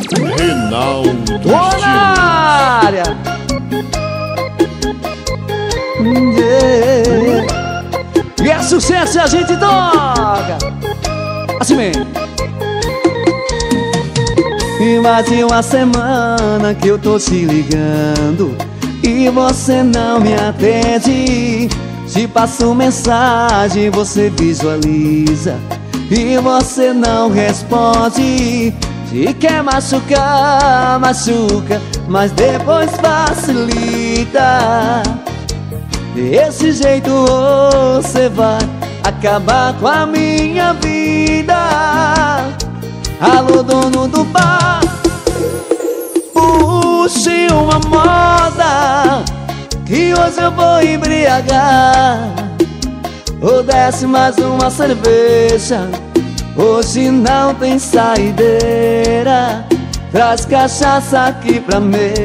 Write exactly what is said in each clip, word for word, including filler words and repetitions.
Reinaldo Tô na área. Yeah. E é sucesso e a gente toca assim mesmo. E mais de uma semana que eu tô te ligando e você não me atende. Te passo mensagem, você visualiza e você não responde. Se quer machucar, machuca, mas depois facilita. Desse jeito você vai acabar com a minha vida. Alô, dono do bar, puxe uma moda que hoje eu vou embriagar. Ou desce mais uma cerveja, hoje não tem saideira. Traz cachaça aqui pra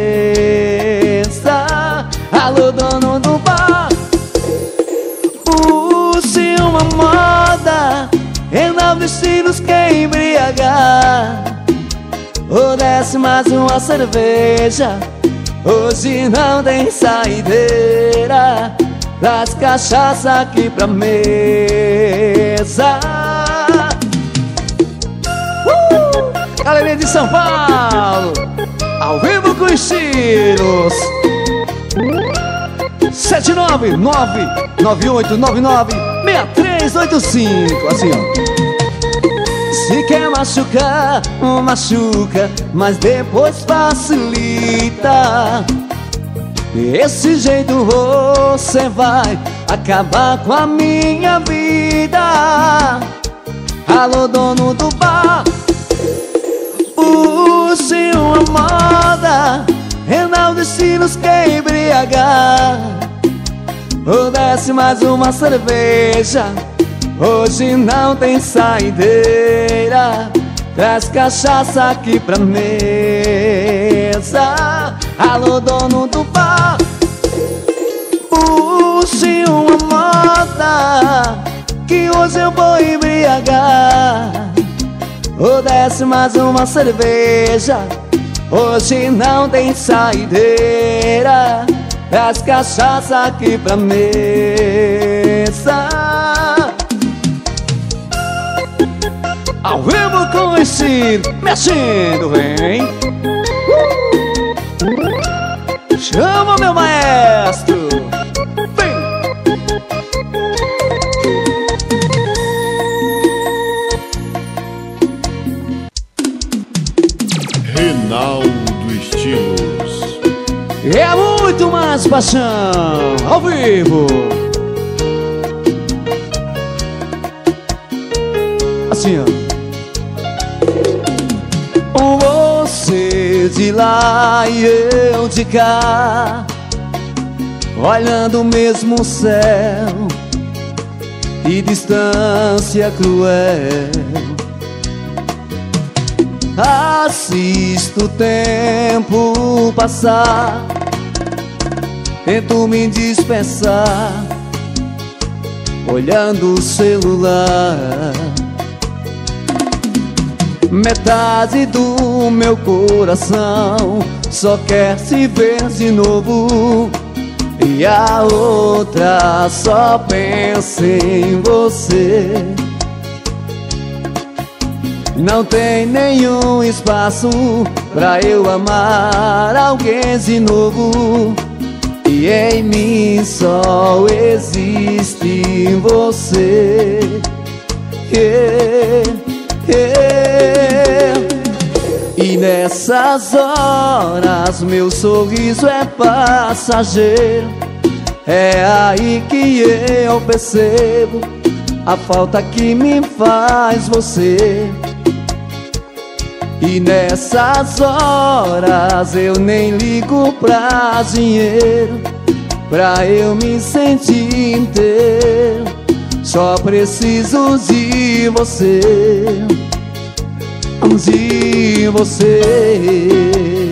mesa. Alô, dono do bar, puxe uma moda, renova estilos, quer embriagar. Ou desce mais uma cerveja, hoje não tem saideira. Traz cachaça aqui pra mesa. uh! Galerinha de São Paulo, ao vivo com estilos. Sete nove nove nove oito nove nove seis três oito cinco. Assim, ó. Se quer machucar, machuca, mas depois facilita. Desse jeito você vai acabar com a minha vida. Alô, dono do bar, puxe uma moda, Reinaldo Estilos quer embriagar. Ou desce mais uma cerveja, hoje não tem saideira. Traz cachaça aqui pra mesa. Alô, dono do bar, puxe uma moda que hoje eu vou embriagar. Ou desce mais uma cerveja, hoje não tem saideira. Traz cachaça aqui pra mesa. Ao vivo com esse mexendo, vem. uh! Chama meu maestro, vem. Reinaldo Estilos. É muito mais paixão, ao vivo. Assim, ó. Você de lá e eu de cá, olhando o mesmo céu. Que distância cruel. Assisto o tempo passar, tento me dispensar, olhando o celular. Metade do meu coração só quer se ver de novo, e a outra só pensa em você. Não tem nenhum espaço pra eu amar alguém de novo, e em mim só existe você. Yeah, yeah. E nessas horas meu sorriso é passageiro. É aí que eu percebo a falta que me faz você. E nessas horas eu nem ligo pra dinheiro, pra eu me sentir inteiro. Só preciso de você, de você.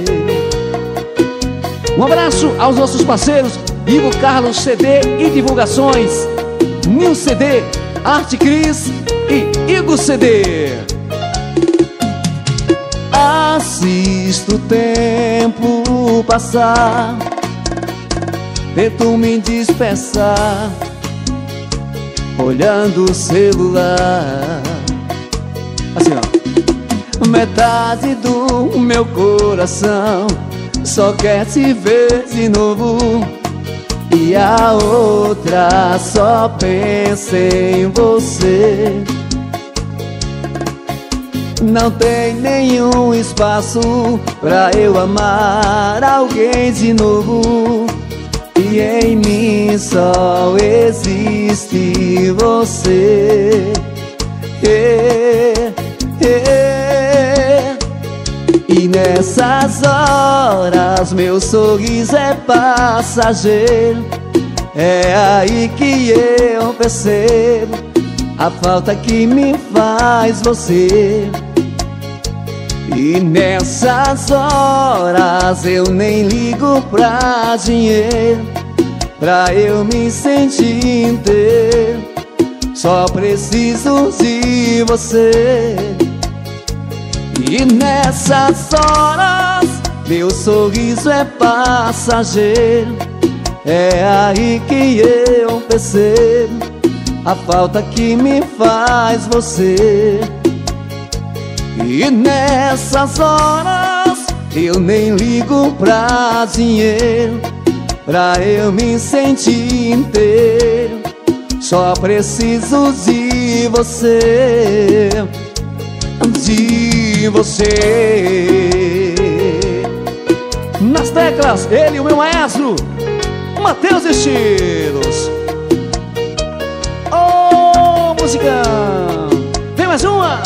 Um abraço aos nossos parceiros Ivo Carlos C D e Divulgações, Nil C D, Arte Cris e Igor C D. assisto o tempo passar, tento me dispersar, olhando o celular. Assim, ó. Metade do meu coração só quer te ver de novo, e a outra só pensa em você. Não tem nenhum espaço pra eu amar alguém de novo, e em mim só existe você. É, é. E nessas horas meu sorriso é passageiro, é aí que eu percebo a falta que me faz você. E nessas horas eu nem ligo pra dinheiro, pra eu me sentir inteiro, só preciso de você. E nessas horas meu sorriso é passageiro, é aí que eu percebo a falta que me faz você. E nessas horas eu nem ligo pra dinheiro, pra eu me sentir inteiro, só preciso de você, de você. Nas teclas, ele, o meu maestro, Matheus Estilos. Ô, oh, musicão! Vem mais uma!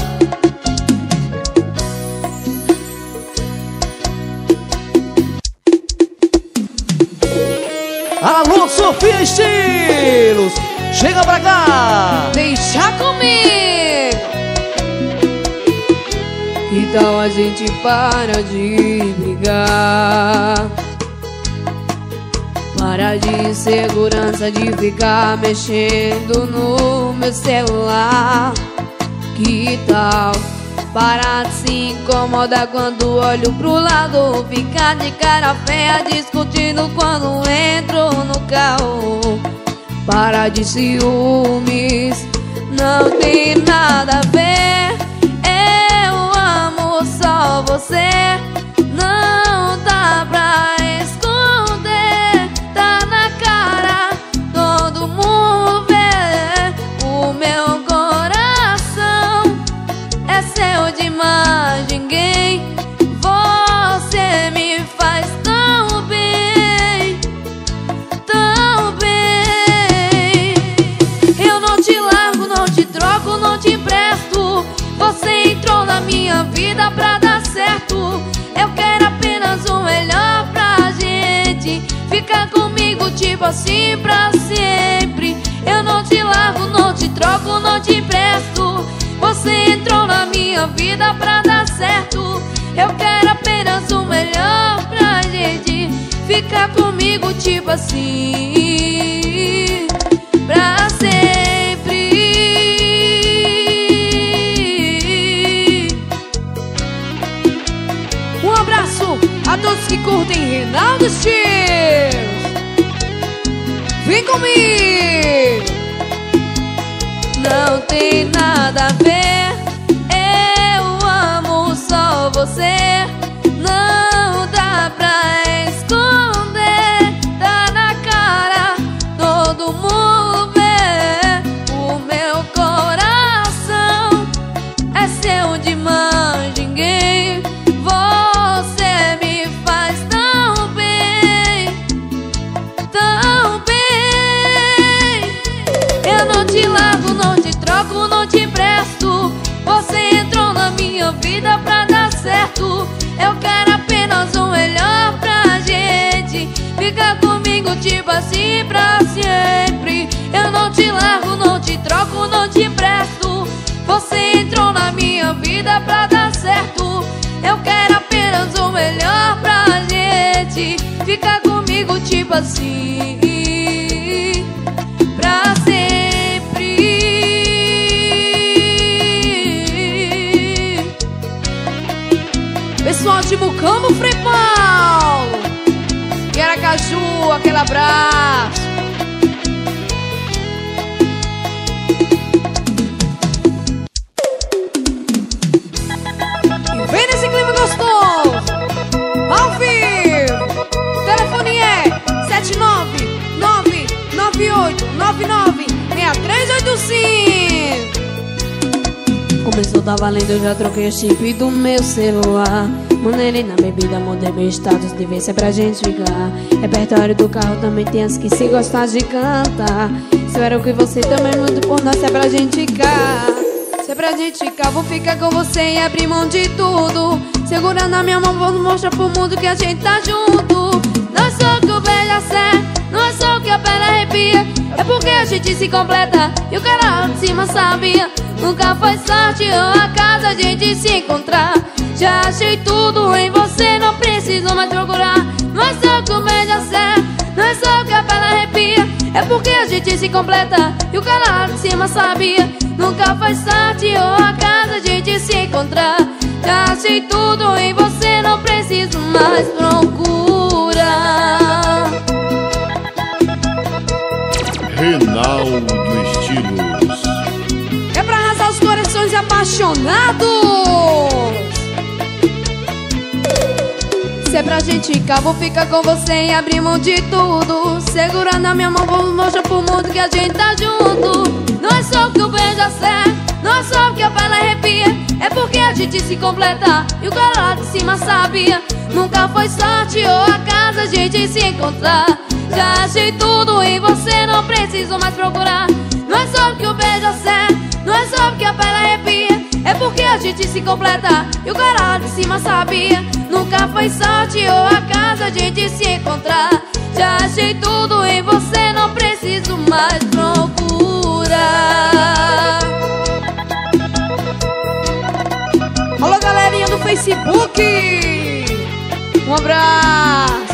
Alô, Sofia Estilos! Chega pra cá! Deixa comigo! Então a gente para de brigar, para de insegurança de ficar mexendo no meu celular. Que tal parar de se incomodar quando olho pro lado, ficar de cara feia discutindo quando entro no carro? Para de ciúmes, não tem nada a ver, eu amo só você. Não dá pra esconder, tá na cara, todo mundo vê. O meu coração é seu demais, ninguém. Você me faz tão bem, tão bem. Eu não te largo, não te troco, não te empresto. Você entrou na minha vida pra dar certo. Eu quero apenas o melhor pra gente, ficar comigo tipo assim pra sempre. Eu não te largo, não te troco, não te empresto. Você entrou na minha vida pra dar certo. Eu quero apenas o melhor pra gente, ficar comigo tipo assim pra sempre. Um abraço a todos que curtem Reinaldo Estilos. Vem comigo! Não tem nada a ver, eu amo só você. Não dá pra esconder, tá na cara, todo mundo vê. O meu coração é seu demais, ninguém. Você me faz tão bem, tão bem. Eu não te largo, não te troco, não te empresto. Você entrou na minha vida pra dar certo. Eu quero apenas o melhor pra gente, ficar comigo tipo assim pra sempre. Eu não te largo, não te troco, não te empresto. Você entrou na minha vida pra dar certo. Eu quero apenas o melhor pra gente, ficar comigo tipo assim pra sempre. pessoal de Mucambo, Frei Paulo e Aracaju, aquele abraço. E vem nesse clima gostoso, ao vivo. O telefone é sete nove nove nove oito nove nove seis três oito cinco. Começou, tá valendo, eu já troquei o chip do meu celular. Maneirei na bebida, mudei meu status, de vez é pra gente ficar. Repertório do carro também tem as que se gostar de cantar. Espero que você também mude por nós, se é pra gente ficar. Se é pra gente ficar, vou ficar com você e abrir mão de tudo. Segurando na minha mão, vou mostrar pro mundo que a gente tá junto. Não é só que o beijo acerta, não é só que a pele arrepia. É porque a gente se completa e o cara lá de cima sabia. Nunca foi sorte ou acaso a gente se encontrar. Já achei tudo em você, não preciso mais procurar. Não é só que o beijo acerta, não é só que a pele arrepia. É porque a gente se completa e o cara lá de cima sabia. Nunca foi sorte ou acaso a gente se encontrar. Já achei tudo em você, não preciso mais procurar. Reinaldo Estilos. É pra arrasar os corações apaixonados. Se é pra gente ficar, vou ficar com você e abrir mão de tudo. Segurando na minha mão, vou mostrar pro mundo que a gente tá junto. Não é só que o beijo acerta, não é só que a pele arrepia. É porque a gente se completa e o cara lá de cima sabia. Nunca foi sorte ou acaso a gente se encontrar. Já achei tudo em você, não preciso mais procurar. Não é só que o beijo acerta, não é só que a pele arrepia. É porque a gente se completa e o cara lá de cima sabia. Nunca foi sorte ou acaso a gente se encontrar. Já achei tudo em você, não preciso mais procurar. Alô, galerinha do Facebook, um abraço.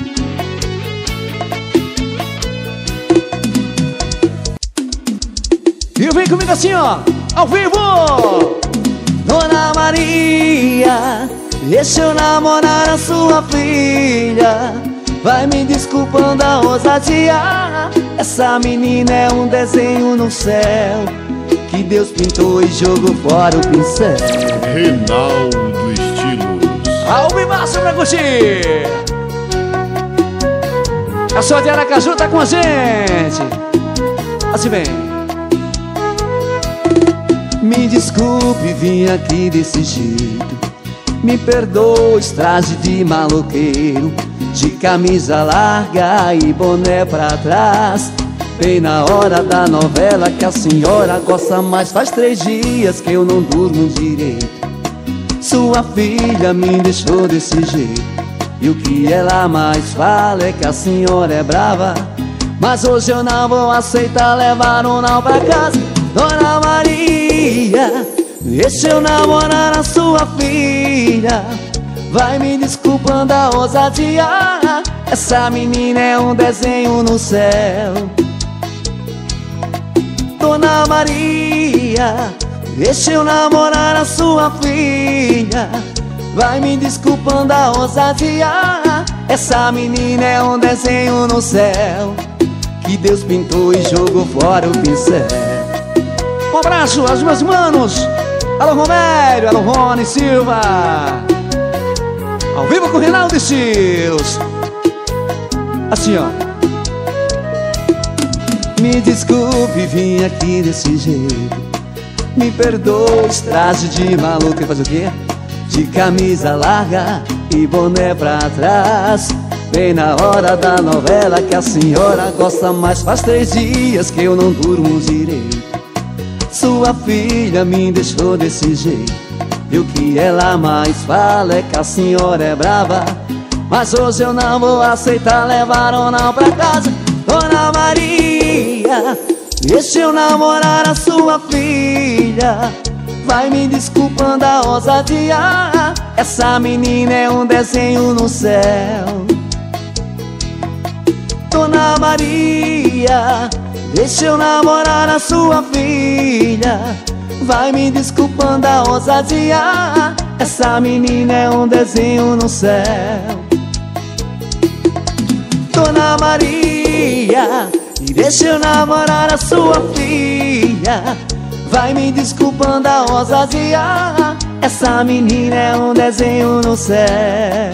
E vem comigo assim, ó, ao vivo. Dona Maria, deixa eu namorar a sua filha. Vai me desculpando a ousadia. Essa menina é um desenho no céu que Deus pintou e jogou fora o pincel. Reinaldo Estilos. Ao vivaço pra curtir. A sua de Aracaju tá com a gente. Assim vem. Me desculpe, vim aqui desse jeito. Me perdoe, traje de maloqueiro, de camisa larga e boné pra trás. Bem na hora da novela que a senhora gosta mais. Faz três dias que eu não durmo direito. Sua filha me deixou desse jeito, e o que ela mais fala é que a senhora é brava. Mas hoje eu não vou aceitar levar um não pra casa. Dona Maria, deixa eu namorar a sua filha. Vai me desculpando a ousadia. Essa menina é um desenho no céu. Dona Maria, deixa eu namorar a sua filha. Vai me desculpando a ousadia. Essa menina é um desenho no céu que Deus pintou e jogou fora o pincel. Um abraço aos meus manos. Alô Romério, alô Rony Silva. Ao vivo com o Reinaldo Estilos. Assim, ó. Me desculpe, vim aqui desse jeito. Me perdoe, traje de maluco. Quer fazer o quê? De camisa larga e boné pra trás. Bem na hora da novela que a senhora gosta mais. Faz três dias que eu não durmo direito. Sua filha me deixou desse jeito, e o que ela mais fala é que a senhora é brava. Mas hoje eu não vou aceitar levar ou não pra casa. Dona Maria, deixa eu namorar a sua filha. Vai me desculpando a ousadia. Essa menina é um desenho no céu. Dona Maria, deixa eu namorar a sua filha. Vai me desculpando a ousadia. essa menina é um desenho no céu. Dona Maria, e deixa eu namorar a sua filha. Vai me desculpando a ousadia, essa menina é um desenho no céu.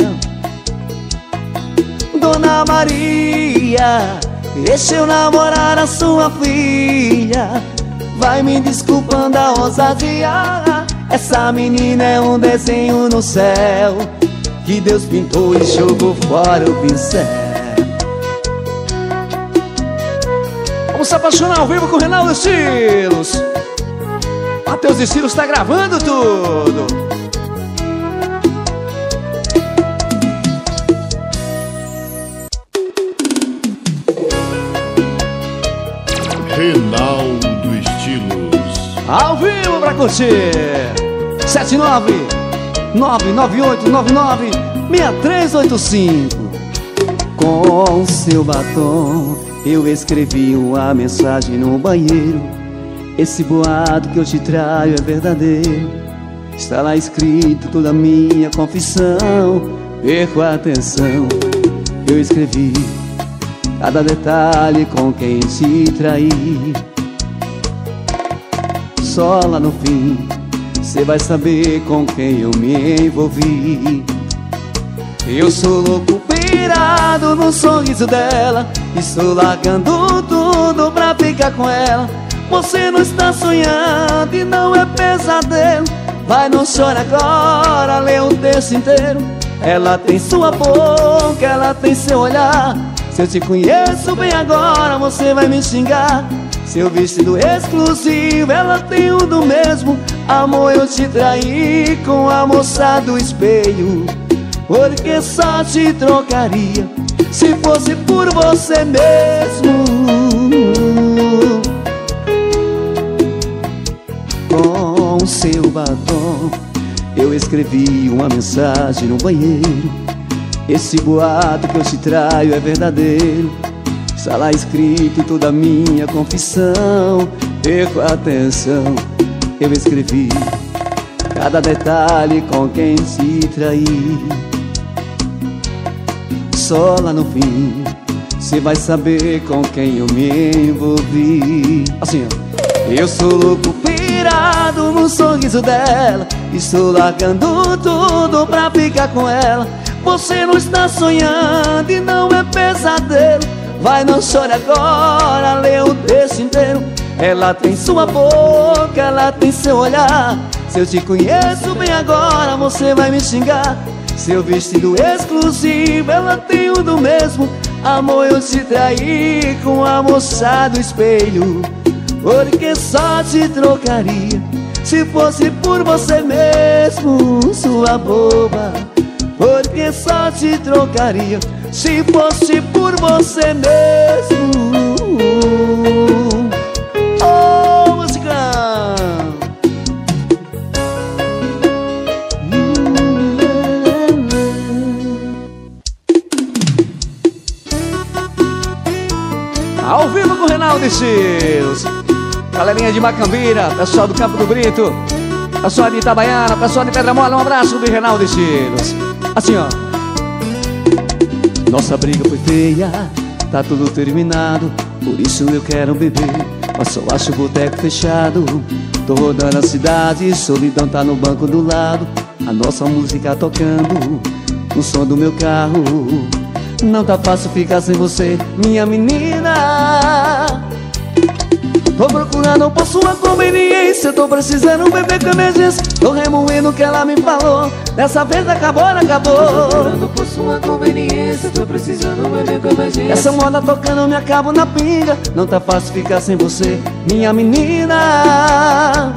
Dona Maria, deixa eu namorar a sua filha. Vai me desculpando a ousadia, essa menina é um desenho no céu que Deus pintou e jogou fora o pincel. Vamos se apaixonar ao vivo com o Reinaldo Estilos. Matheus Estilos está gravando tudo. Reinaldo Estilos. Ao vivo pra curtir. Sete nove nove nove oito nove nove seis três oito cinco. Com seu batom eu escrevi uma mensagem no banheiro. Esse boato que eu te traio é verdadeiro. Está lá escrito toda a minha confissão. Perco a atenção. Eu escrevi cada detalhe com quem te traí. Só lá no fim cê vai saber com quem eu me envolvi. Eu sou louco pirado no sorriso dela. Estou largando tudo pra ficar com ela. Você não está sonhando e não é pesadelo. Vai, não chora agora, lê o texto inteiro. Ela tem sua boca, ela tem seu olhar. Se eu te conheço bem agora, você vai me xingar. Seu vestido exclusivo, ela tem um do mesmo. Amor, eu te traí com a moça do espelho, porque só te trocaria se fosse por você mesmo. Com seu batom eu escrevi uma mensagem no banheiro. Esse boato que eu te traio é verdadeiro. Está lá escrito toda a minha confissão. Perco a atenção. Eu escrevi cada detalhe com quem te traí. Só lá no fim cê vai saber com quem eu me envolvi. Assim, ó. Eu sou louco pirado no sorriso dela. Estou largando tudo pra ficar com ela. Você não está sonhando e não é pesadelo. Vai, não chore agora, lê o texto inteiro. Ela tem sua boca, ela tem seu olhar. Se eu te conheço bem agora, você vai me xingar. Seu vestido exclusivo, ela tem um do mesmo. Amor, eu te traí com a moça do espelho, porque só te trocaria se fosse por você mesmo, sua boba. Porque só te trocaria se fosse por você mesmo. Oh, musicão! Ao vivo com o Reinaldo Estilos. Galerinha de Macambira, pessoal do Campo do Brito, pessoal de Itabaiana, pessoal de Pedra Mole, um abraço do Reinaldo Estilos. Assim, ó. Nossa briga foi feia, tá tudo terminado, por isso eu quero beber, mas só acho o boteco fechado. Tô rodando a cidade, solidão tá no banco do lado. A nossa música tocando no som do meu carro. Não tá fácil ficar sem você, minha menina. Tô procurando por sua conveniência. Tô precisando beber com emergência. Tô remoendo o que ela me falou. Dessa vez acabou, não acabou. Tô procurando por sua conveniência. Tô precisando beber com emergência. Essa moda tocando me acabo na pinga. Não tá fácil ficar sem você, minha menina.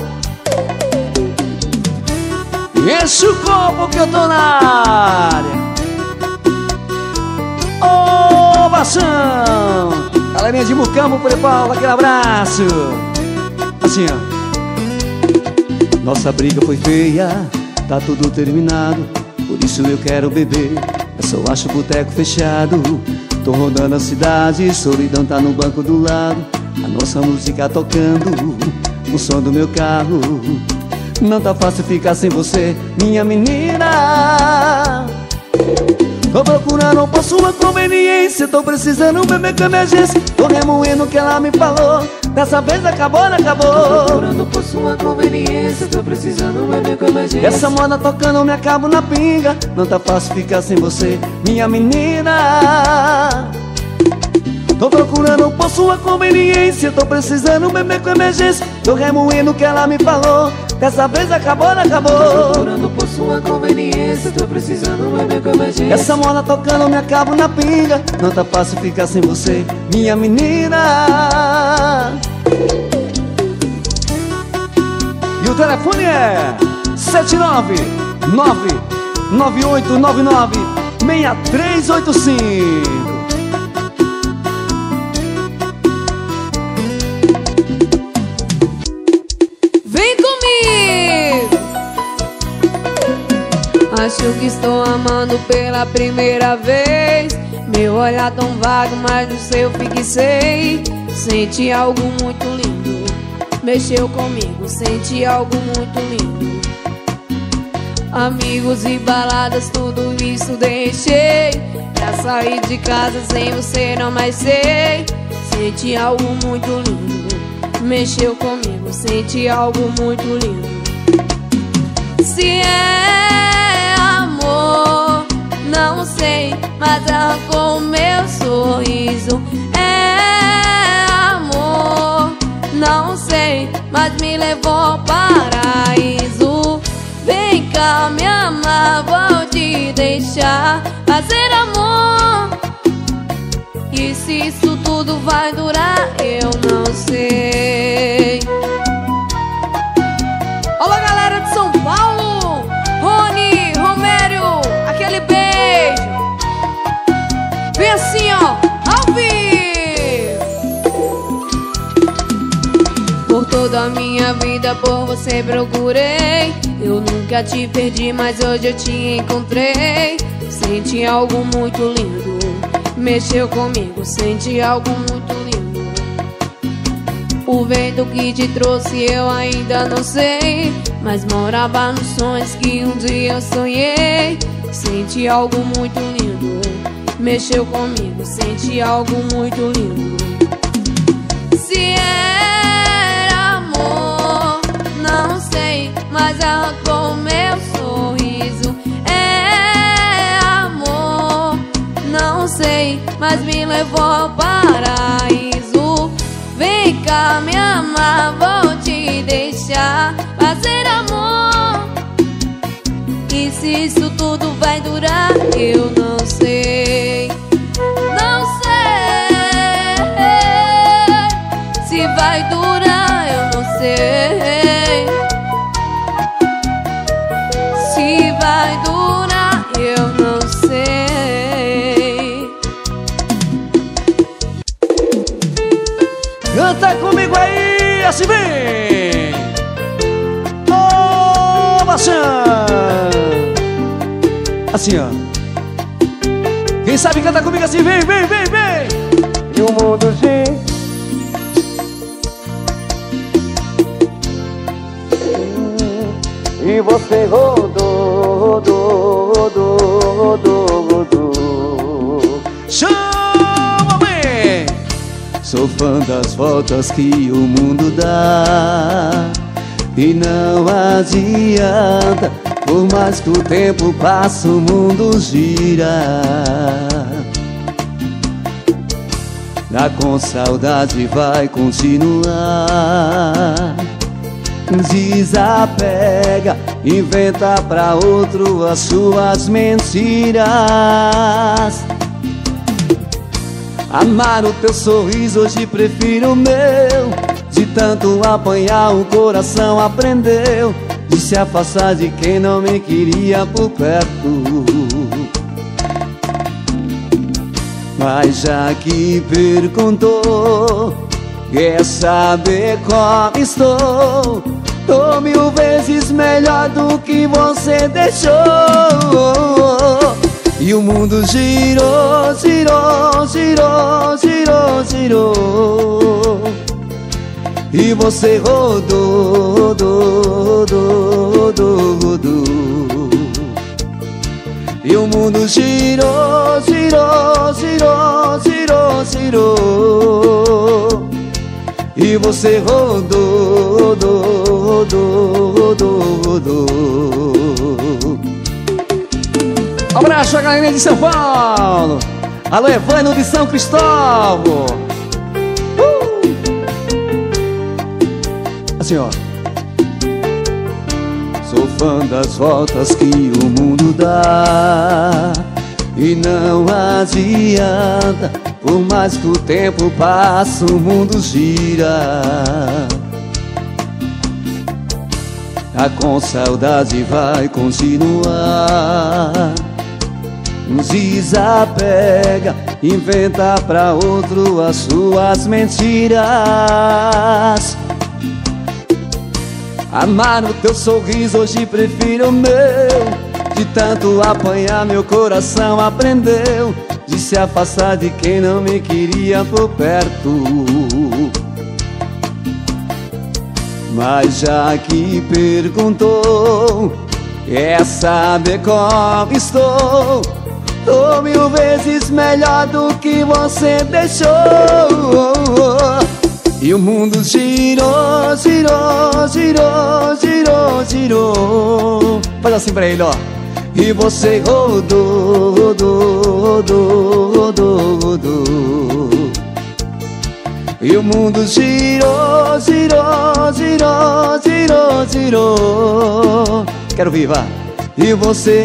Enche o copo que eu tô na área. Ovação! Galerinha de Mucambo, Prepaulo, aquele abraço. Assim, ó. Nossa briga foi feia, tá tudo terminado, por isso eu quero beber, eu só acho o boteco fechado. Tô rodando a cidade, solidão tá no banco do lado. A nossa música tocando no som do meu carro. não tá fácil ficar sem você, minha menina. Tô procurando por sua conveniência, tô precisando beber com emergência. Tô remoendo o que ela me falou, dessa vez acabou, não acabou. Tô procurando por sua conveniência, tô precisando beber com emergência. Essa moda tocando, me acabo na pinga, não tá fácil ficar sem você, minha menina. Tô procurando por sua conveniência, tô precisando beber com emergência. Tô remoendo o que ela me falou, dessa vez acabou, não acabou. Tô procurando por sua conveniência, tô precisando beber com emergência. Essa moda tocando, me acabo na pinga, não tá fácil ficar sem você, minha menina. E o telefone é sete nove nove nove oito nove nove seis três oito cinco. Acho que estou amando pela primeira vez. Meu olhar tão vago, mas no seu fixei. Senti algo muito lindo, mexeu comigo, senti algo muito lindo. Amigos e baladas, tudo isso deixei pra sair de casa sem você, não mais sei. Senti algo muito lindo, mexeu comigo, senti algo muito lindo. Se é amor, não sei, mas arrancou meu sorriso. É amor, não sei, mas me levou ao paraíso. Vem cá me amar, vou te deixar fazer amor. E se isso tudo vai durar, eu não sei. Alô galera de São Paulo, Rony, Romério, aquele beijo. Vem assim ó, ao vivo. Por toda a minha vida por você procurei. Eu nunca te perdi, mas hoje eu te encontrei. Senti algo muito lindo, mexeu comigo, senti algo muito lindo. O vento que te trouxe eu ainda não sei, mas morava nos sonhos que um dia eu sonhei. Senti algo muito lindo, mexeu comigo, senti algo muito lindo. Se era amor, não sei, mas arrancou meu sorriso. É amor, não sei, mas me levou ao paraíso. Vem cá me amar, vou te deixar fazer amor. E se isso tudo vai durar, eu não sei. Não sei se vai durar, eu não sei. Se vai durar, eu não sei. Canta comigo aí, assim vem. Ovação. Assim ó. Quem sabe canta comigo assim, vem, vem, vem, vem. E o mundo gira e você rodou, rodou, rodou, rodou, rodou. Chama-me! Sou fã das voltas que o mundo dá. E não adianta, por mais que o tempo passe, o mundo gira. Dá com saudade, vai continuar. Desapega, inventa pra outro as suas mentiras. Amar o teu sorriso, hoje prefiro o meu. De tanto apanhar o coração aprendeu. De se afastar de quem não me queria por perto. Mas já que perguntou, quer saber como estou? Tô mil vezes melhor do que você deixou. E o mundo girou, girou, girou, girou, girou. e você rodou, rodou, rodou, rodou, rodou. E o mundo girou, girou, girou, girou, girou. E você rodou, rodou, rodou, rodou, rodou. Um abraço a galerinha de São Paulo. Alô, Evânio de São Cristóvão. uh! Assim, ó. Sou fã das voltas que o mundo dá, e não adianta, por mais que o tempo passa, o mundo gira. Tá com saudade, vai continuar. Um desapega, inventa pra outro as suas mentiras. Amar o teu sorriso, hoje prefiro o meu. De tanto apanhar, meu coração aprendeu de se afastar de quem não me queria por perto. Mas já que perguntou, quer saber como estou? Tô mil vezes melhor do que você deixou. E o mundo girou, girou, girou, girou, girou. Faz assim pra ele, ó. E você rodou, rodou, rodou, rodou, rodou. E o mundo girou, girou, girou, girou, girou. Quero ouvir, vá. E você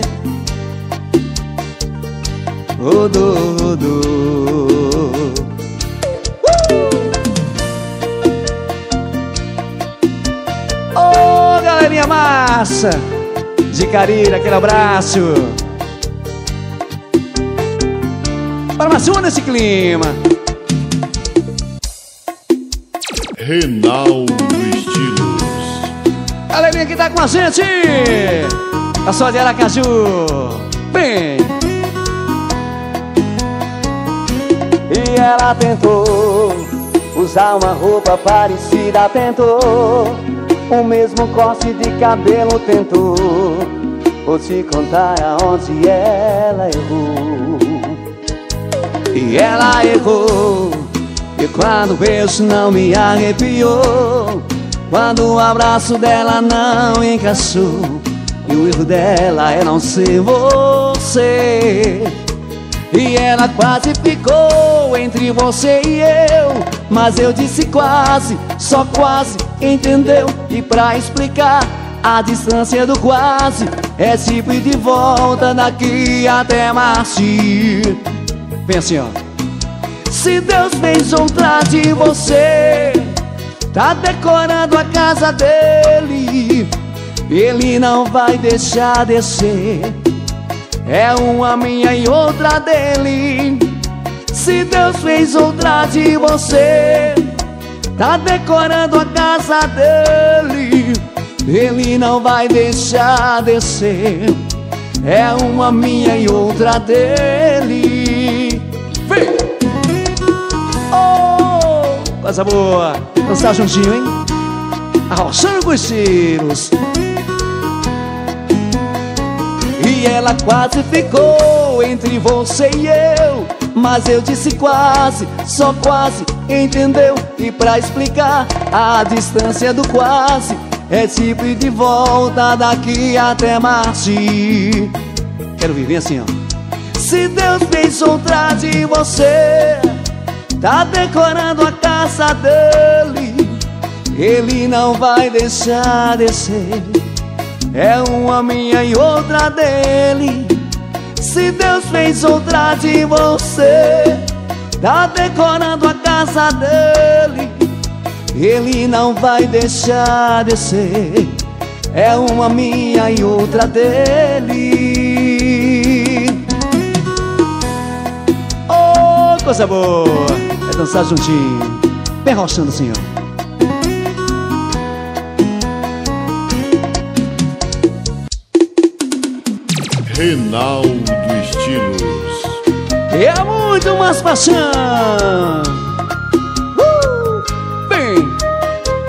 rodou, rodou. Ô, galerinha massa de Cariri, aquele abraço. Para mais uma nesse clima. Reinaldo Estilos. Galerinha que tá com a gente, a só de Aracaju. Vem. E ela tentou usar uma roupa parecida, tentou o mesmo corte de cabelo, tentou. Vou te contar aonde ela errou. E ela errou, e quando o beijo não me arrepiou, quando o abraço dela não encaixou, e o erro dela é não ser você. E ela quase ficou entre você e eu, mas eu disse quase, só quase, entendeu? E pra explicar a distância do quase, é tipo ir de volta daqui até Marci. Vem assim, ó. Se Deus fez outra de você, tá decorando a casa dele, ele não vai deixar descer. É uma minha e outra dele. Se Deus fez outra de você, tá decorando a casa dele, ele não vai deixar descer. É uma minha e outra dele. Vem! Oh, coisa boa. Dançar juntinho, hein? Arrochando com os tiros. E ela quase ficou entre você e eu, mas eu disse quase, só quase, entendeu? E pra explicar a distância do quase, é tipo ir de volta daqui até Marci. Quero viver assim, ó. Se Deus fez outra de você, tá decorando a casa dele, ele não vai deixar descer. É uma minha e outra dele. Se Deus fez outra de você, tá decorando a casa dele, ele não vai deixar descer. É uma minha e outra dele. Oh, coisa boa. É dançar juntinho, bem rochando assim, ó. Reinaldo Estilos. E é muito mais paixão. Uh! Bem,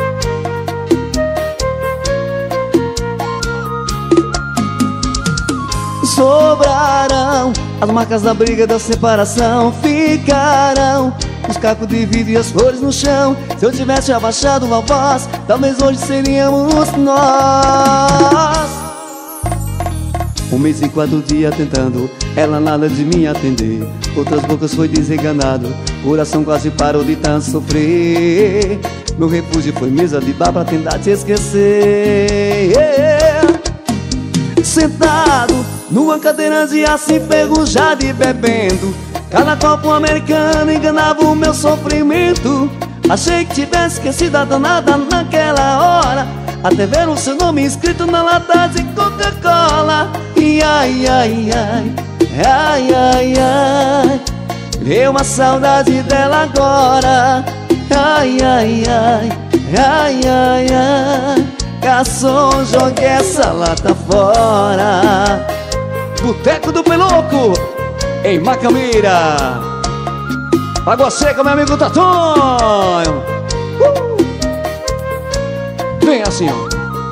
sobrarão as marcas da briga, da separação. Ficarão os cacos de vidro e as flores no chão. Se eu tivesse abaixado a voz, talvez hoje seríamos nós. Um mês e quatro dias tentando, ela nada de me atender. Outras bocas foi desenganado, coração quase parou de tanto sofrer. Meu refúgio foi mesa de bar pra tentar te esquecer. Sentado numa cadeira de aço enferrujada e bebendo, cada copo americano enganava o meu sofrimento. Achei que tivesse esquecido a danada naquela hora, até ver o seu nome escrito na lata de Coca-Cola. E ai, ai, ai, ai, ai, ai, veio uma saudade dela agora. Ai, ai, ai, ai, ai, ai, garçom, jogue essa lata fora. Boteco do Peloco, em Macamira. Água seca, meu amigo Tatonho. uh! Vem assim, ó.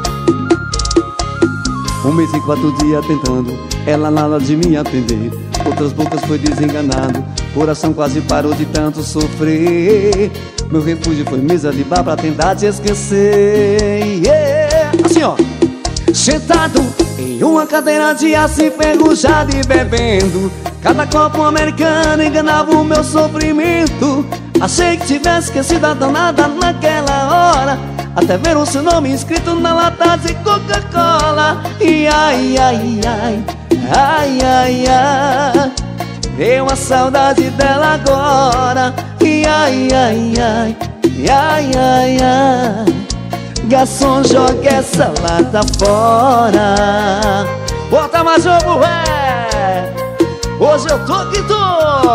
Um mês e quatro dias tentando, ela nada de me atender. Outras bocas foi desenganado, coração quase parou de tanto sofrer. Meu refúgio foi mesa de bar pra tentar te esquecer. Yeah. Assim, ó. Sentado em uma cadeira de aço enferrujada e bebendo, cada copo americano enganava o meu sofrimento. Achei que tivesse esquecido a danada naquela hora, até ver o seu nome escrito na lata de Coca-Cola. E ai, ai, ai, ai, ai, ai, veio uma saudade dela agora. E ai, ai, ai, ai, ai, ai, garçom, joga essa lata fora. Bota mais jogo, é. Hoje eu tô que tô.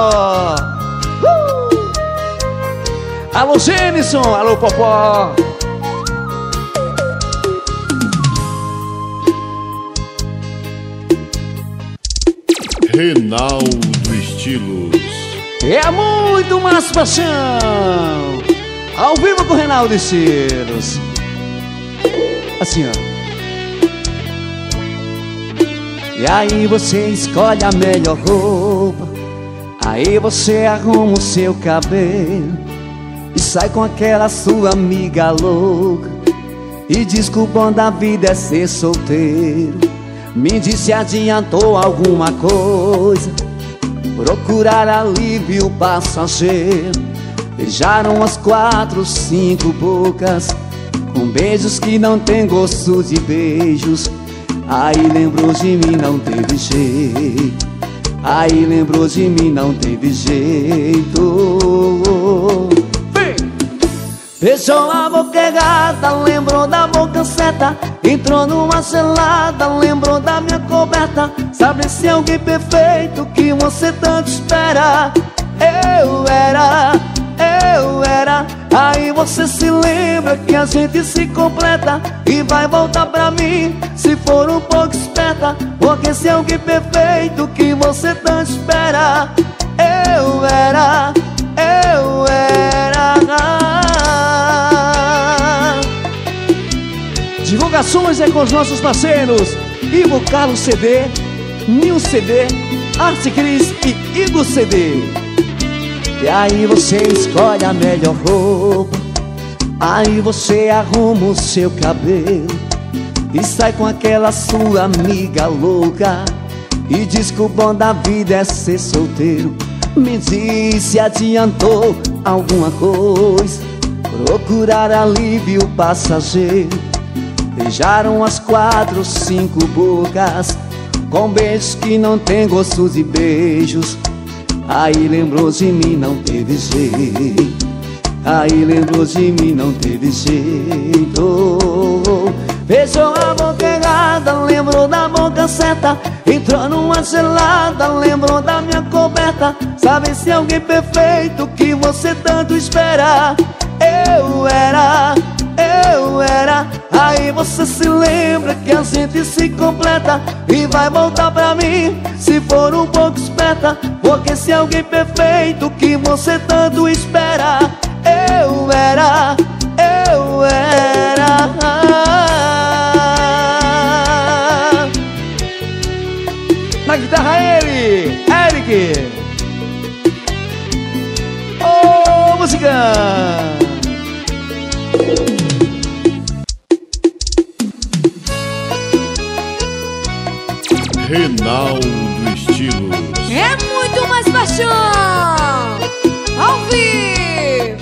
uh! Alô, Gênison, alô, Popó. Reinaldo Estilos. É muito mais paixão. Ao vivo com o Reinaldo Estilos. Assim, ó. E aí você escolhe a melhor roupa, aí você arruma o seu cabelo e sai com aquela sua amiga louca e diz que o bom da vida é ser solteiro. Me diz se adiantou alguma coisa, procurar alívio passageiro. Beijaram as quatro, cinco bocas, com beijos que não tem gosto de beijos. Aí lembrou de mim, não teve jeito. Aí lembrou de mim, não teve jeito. Vem! Beijou a boca errada, lembrou da boca certa. Entrou numa gelada, lembrou da minha coberta. Sabe se alguém perfeito que você tanto espera. Eu era, eu era. Aí você se lembra que a gente se completa e vai voltar pra mim se for um pouco esperta. Porque se alguém perfeito que você tanto espera. Eu era, eu era. Divulgações é com os nossos parceiros Ivo Carlos C D, Nil C D, Arte Cris e Igor C D. E aí você escolhe a melhor roupa, aí você arruma o seu cabelo e sai com aquela sua amiga louca e diz que o bom da vida é ser solteiro. Me diz se adiantou alguma coisa, procurar alívio passageiro. Beijaram as quatro, cinco bocas, com beijos que não tem gosto de beijos. Aí lembrou de mim, não teve jeito. Aí lembrou de mim, não teve jeito. Beijou a boca errada, lembrou da boca certa. Entrou numa gelada, lembrou da minha coberta. Sabe se alguém perfeito que você tanto espera. Eu era, eu era. Aí você se lembra que a gente se completa e vai voltar pra mim se for um pouco esperta. Porque se alguém perfeito que você tanto espera. Eu era, eu era. guitarra ele, Eric. Ô, música! Reinaldo Estilos. É muito mais paixão ao vivo.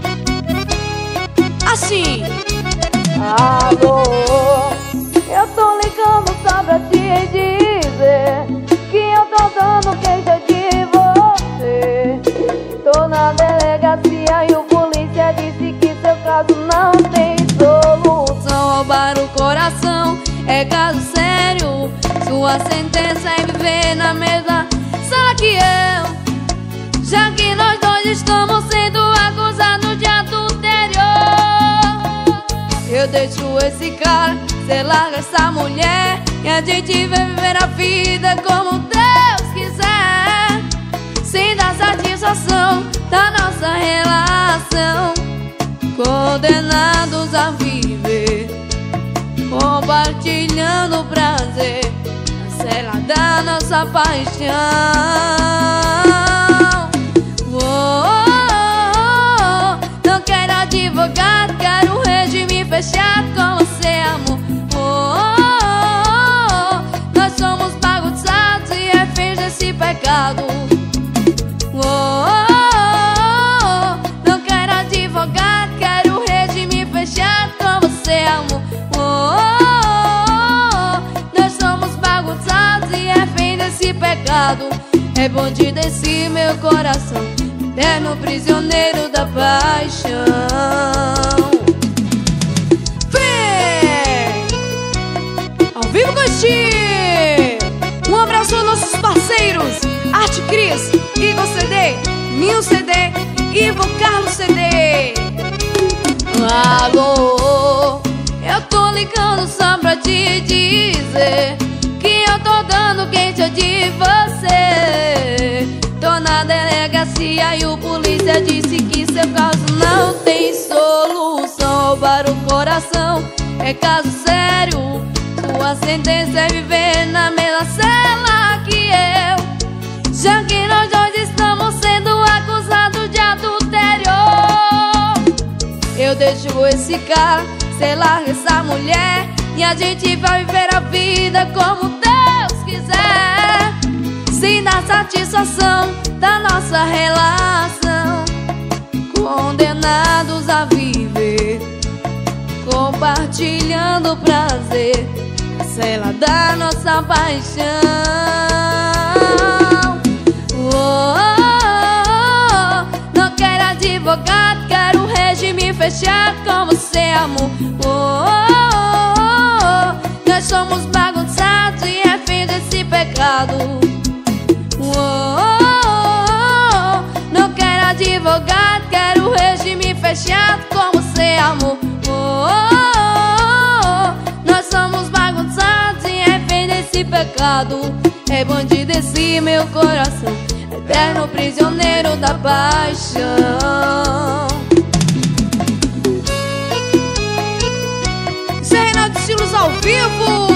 Assim. Alô, eu tô ligando só pra te dizer que eu tô dando queixa de você. Tô na delegacia e o polícia disse que seu caso não tem solução. Roubar o coração é caso sério. Sua sentença é viver na mesma sala que eu, já que nós dois estamos sendo acusados de adultério. Eu deixo esse cara, cê larga essa mulher, e a gente vai viver a vida como Deus quiser, sem dar satisfação da nossa relação. Condenados a viver, compartilhando o prazer, a cela da nossa paixão. Oh, oh, oh, não quero advogado, quero um regime fechado com você, amor. Oh, oh, oh, nós somos bagunçados e reféns desse pecado. Oh, oh, oh, não quero advogado, quero um regime fechado com você, amor. Oh, oh, oh, nós somos bagunçados e refém desse pecado. É bandido desse meu coração, eterno prisioneiro da paixão. Vem! Ao vivo com Steve! Um abraço aos nossos parceiros Arte Cris, Igor C D, Ninho C D, Ivo Carlos C D. Alô, eu tô ligando só pra te dizer que eu tô dando queixa de você. Tô na delegacia e o polícia disse que seu caso não tem solução. Roubar o coração é caso sério. Sua sentença é viver na mesma cela que eu, já que nós dois estamos sendo acusados de adultério. Eu deixo esse cara, cê larga essa mulher, e a gente vai viver a vida como Deus quiser, sem dar satisfação da nossa relação. Condenados a viver, compartilhando o prazer, a cela da nossa paixão. Oh, oh, oh, não quero advogado, quero um regime fechado com você, amor. Oh, oh, oh, nós somos bagunçados e reféns desse pecado. Oh, oh, oh, não quero advogado, quero um regime fechado com você, amor. Oh, oh, oh, nós somos bagunçados e reféns desse pecado. É bandido esse meu coração, eterno prisioneiro da paixão. Zé Reinaldo Estilos ao vivo.